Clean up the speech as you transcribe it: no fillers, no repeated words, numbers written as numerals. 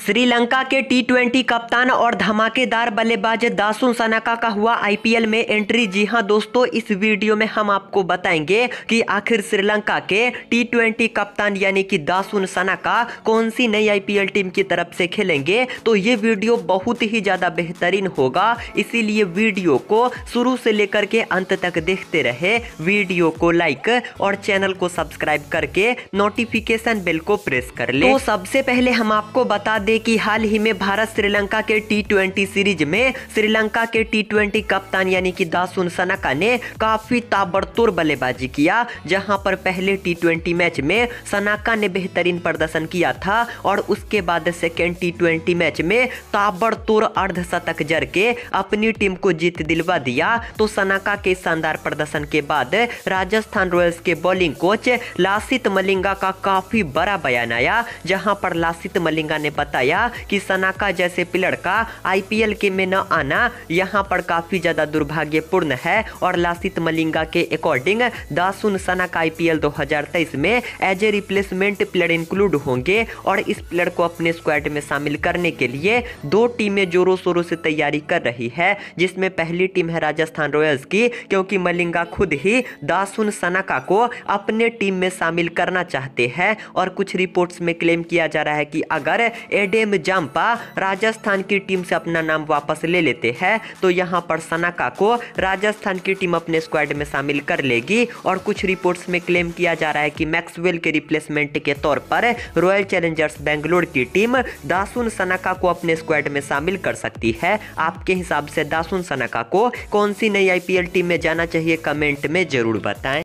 श्रीलंका के टी20 कप्तान और धमाकेदार बल्लेबाज दासुन सनाका का हुआ आईपीएल में एंट्री। जी हां दोस्तों, इस वीडियो में हम आपको बताएंगे कि आखिर श्रीलंका के टी20 कप्तान यानी कि दासुन सनाका कौन सी नई आईपीएल टीम की तरफ से खेलेंगे। तो ये वीडियो बहुत ही ज्यादा बेहतरीन होगा, इसीलिए वीडियो को शुरू से लेकर के अंत तक देखते रहे। वीडियो को लाइक और चैनल को सब्सक्राइब करके नोटिफिकेशन बेल को प्रेस कर ले। तो सबसे पहले हम आपको बता दें कि हाल ही में भारत श्रीलंका के टी20 सीरीज में श्रीलंका के टी20 कप्तान यानी कि दासुन सनाका ने काफी ताबड़तोड़ बल्लेबाजी किया, जहां पर पहले टी20 मैच में सनाका ने बेहतरीन प्रदर्शन किया था और उसके बाद सेकेंड टी20 मैच में ताबड़तोड़ अर्धशतक जड़ के अपनी टीम को जीत दिलवा दिया। तो सनाका के शानदार प्रदर्शन के बाद राजस्थान रॉयल्स के बॉलिंग कोच लासित मलिंगा का काफी बड़ा बयान आया, जहां पर लासित मलिंगा ने बताया कि सनाका जैसे प्लेयर का आईपीएल के में न आना यहां पर काफी ज्यादा दुर्भाग्यपूर्ण है। और लासित मलिंगा के अकॉर्डिंग दासुन सनाका आईपीएल 2023 में as a replacement player include होंगे और इस प्लेयर को अपने स्क्वाड में शामिल करने के लिए दो टीमें जोरों शोरों से तैयारी कर रही है, जिसमें पहली टीम है राजस्थान रॉयल्स की, क्योंकि मलिंगा खुद ही दासुन सनाका को अपने टीम में शामिल करना चाहते हैं। और कुछ रिपोर्ट्स में क्लेम किया जा रहा है कि अगर एडेम जाम्पा राजस्थान की टीम से अपना नाम वापस ले लेते हैं तो यहां पर सनाका को राजस्थान की टीम अपने स्क्वाड में शामिल कर लेगी। और कुछ रिपोर्ट्स में क्लेम किया जा रहा है कि मैक्सवेल के रिप्लेसमेंट के तौर पर रॉयल चैलेंजर्स बेंगलोर की टीम दासुन सनाका को अपने स्क्वाड में शामिल कर सकती है। आपके हिसाब से दासुन सनाका को कौन सी नई आईपीएल टीम में जाना चाहिए, कमेंट में जरूर बताएं।